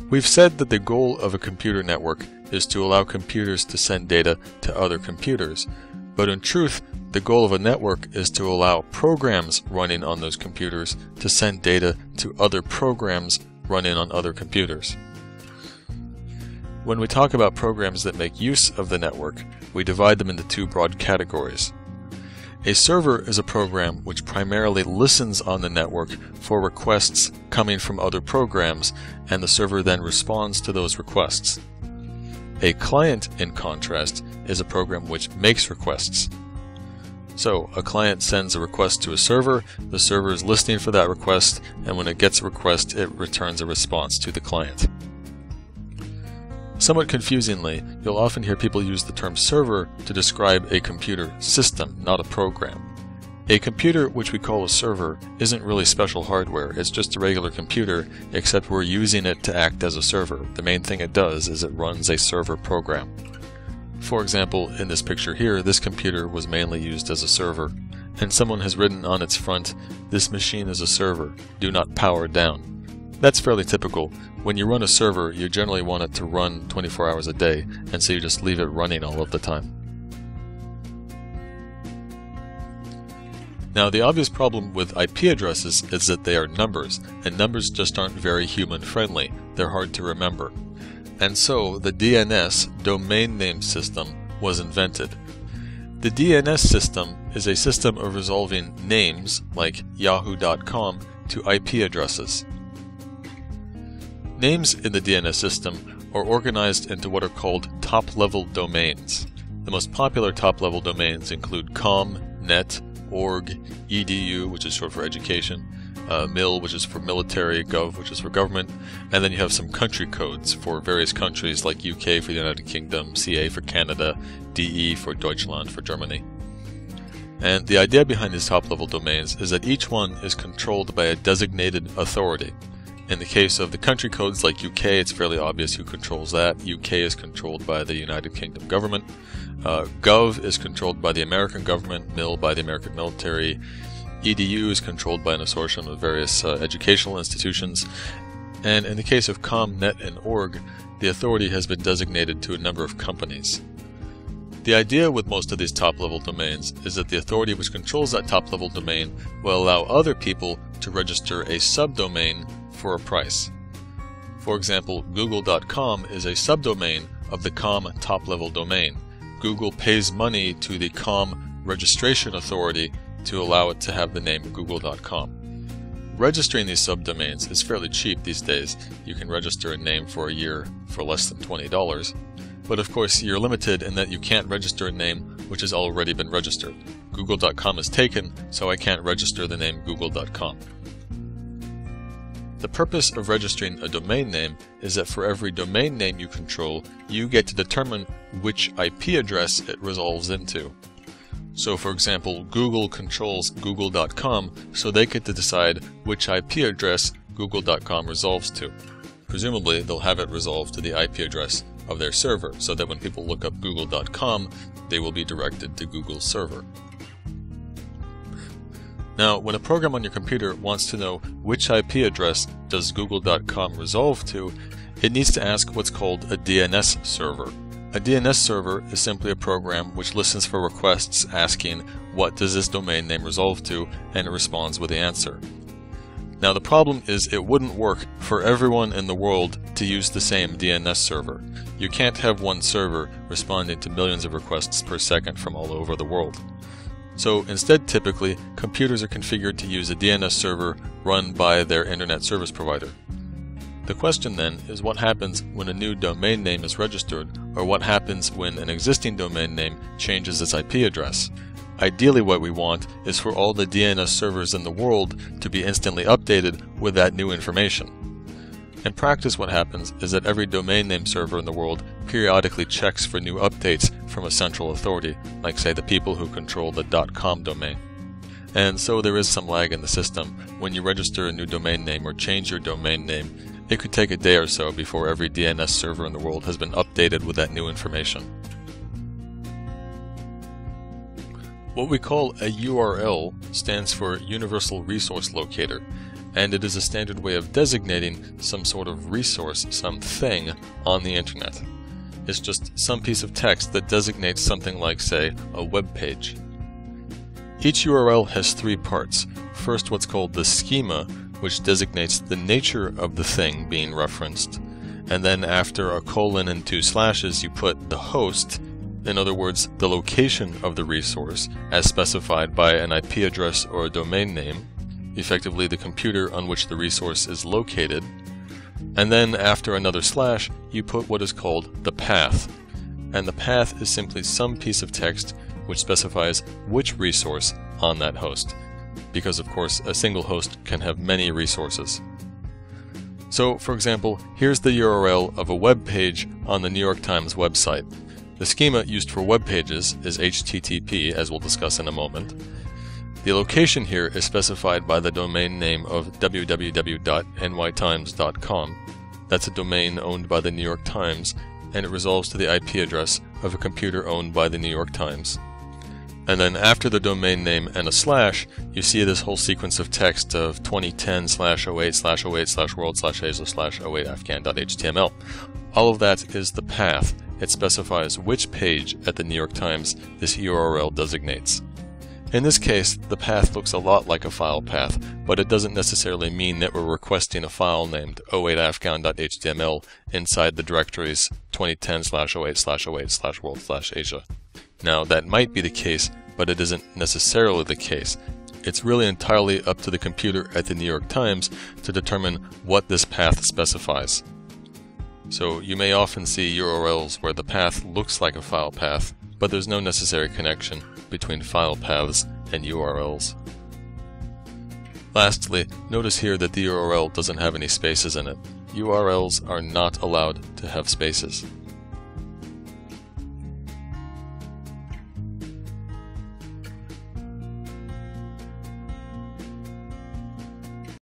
We've said that the goal of a computer network is to allow computers to send data to other computers, but in truth, the goal of a network is to allow programs running on those computers to send data to other programs running on other computers. When we talk about programs that make use of the network, we divide them into two broad categories. A server is a program which primarily listens on the network for requests coming from other programs, and the server then responds to those requests. A client, in contrast, is a program which makes requests. So, a client sends a request to a server, the server is listening for that request, and when it gets a request, it returns a response to the client. Somewhat confusingly, you'll often hear people use the term server to describe a computer system, not a program. A computer, which we call a server, isn't really special hardware, it's just a regular computer, except we're using it to act as a server. The main thing it does is it runs a server program. For example, in this picture here, this computer was mainly used as a server, and someone has written on its front, "This machine is a server, do not power down." That's fairly typical. When you run a server, you generally want it to run 24 hours a day, and so you just leave it running all of the time. Now, the obvious problem with IP addresses is that they are numbers, and numbers just aren't very human-friendly. They're hard to remember. And so, the DNS, Domain Name System, was invented. The DNS system is a system of resolving names, like yahoo.com, to IP addresses. Names in the DNS system are organized into what are called top-level domains. The most popular top-level domains include com, net, org, edu, which is short for education, mil, which is for military, gov, which is for government, and then you have some country codes for various countries like UK for the United Kingdom, CA for Canada, DE for Deutschland for Germany. And the idea behind these top-level domains is that each one is controlled by a designated authority. In the case of the country codes like UK, it's fairly obvious who controls that. UK is controlled by the United Kingdom government. Gov is controlled by the American government. Mil by the American military. EDU is controlled by an assortment of various educational institutions. And in the case of com, net, and org, the authority has been designated to a number of companies. The idea with most of these top-level domains is that the authority which controls that top-level domain will allow other people to register a subdomain for a price. For example, google.com is a subdomain of the com top-level domain. Google pays money to the com registration authority to allow it to have the name google.com. Registering these subdomains is fairly cheap these days. You can register a name for a year for less than $20. But of course, you're limited in that you can't register a name which has already been registered. Google.com is taken, so I can't register the name google.com. The purpose of registering a domain name is that for every domain name you control, you get to determine which IP address it resolves into. So for example, Google controls google.com, so they get to decide which IP address google.com resolves to. Presumably, they'll have it resolved to the IP address of their server, so that when people look up google.com, they will be directed to Google's server. Now, when a program on your computer wants to know which IP address does google.com resolve to, it needs to ask what's called a DNS server. A DNS server is simply a program which listens for requests asking what does this domain name resolve to, and it responds with the answer. Now the problem is it wouldn't work for everyone in the world to use the same DNS server. You can't have one server responding to millions of requests per second from all over the world. So instead, typically, computers are configured to use a DNS server run by their internet service provider. The question then is what happens when a new domain name is registered, or what happens when an existing domain name changes its IP address. Ideally, what we want is for all the DNS servers in the world to be instantly updated with that new information. In practice, what happens is that every domain name server in the world periodically checks for new updates from a central authority, like say the people who control the .com domain. And so there is some lag in the system. When you register a new domain name or change your domain name, it could take a day or so before every DNS server in the world has been updated with that new information. What we call a URL stands for Universal Resource Locator, and it is a standard way of designating some sort of resource, some thing on the internet. It's just some piece of text that designates something like, say, a web page. Each URL has three parts. First, what's called the schema, which designates the nature of the thing being referenced. And then after a colon and 2 slashes, you put the host, in other words, the location of the resource, as specified by an IP address or a domain name, effectively the computer on which the resource is located. And then after another slash, you put what is called the path. And the path is simply some piece of text which specifies which resource on that host. Because of course, a single host can have many resources. So, for example, here's the URL of a web page on the New York Times website. The schema used for web pages is HTTP, as we'll discuss in a moment. The location here is specified by the domain name of www.nytimes.com. That's a domain owned by the New York Times, and it resolves to the IP address of a computer owned by the New York Times. And then after the domain name and a slash, you see this whole sequence of text of 2010/08/08/world/asia/08afghan.html. All of that is the path. It specifies which page at the New York Times this URL designates. In this case, the path looks a lot like a file path, but it doesn't necessarily mean that we're requesting a file named 08afghan.html inside the directories 2010/08/08/world/asia. Now, that might be the case, but it isn't necessarily the case. It's really entirely up to the computer at the New York Times to determine what this path specifies. So you may often see URLs where the path looks like a file path, but there's no necessary connection between file paths and URLs. Lastly, notice here that the URL doesn't have any spaces in it. URLs are not allowed to have spaces.